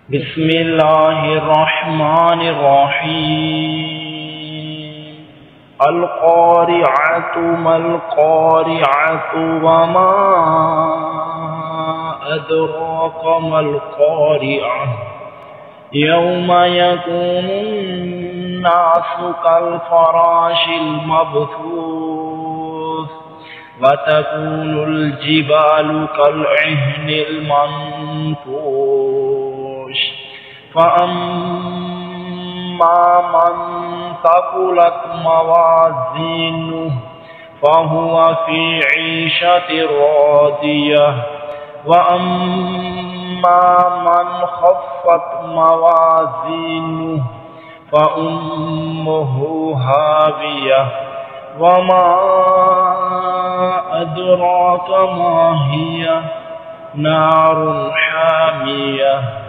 बिस्मिल्लाहिर्रहमानिर्रहीम। अल-क़ारिअतु मल-क़ारिअतु वमा अदराका मल-क़ारिअह। यौम यकूनुन्नासु कल-फ़राशिल मबथूस व तकूनुल जिबालु कल-इह्निल मंफूश। फ़अम्मा मन थक़ुलत मवाज़ीनुहु फ़हुव फ़ी ईशतिर राज़ियह व अम्मा मन ख़फ़्फ़त मवाज़ीनुहु फ़उम्मुहु हावियह वमा अदराका मा हिय नारुन हामियह।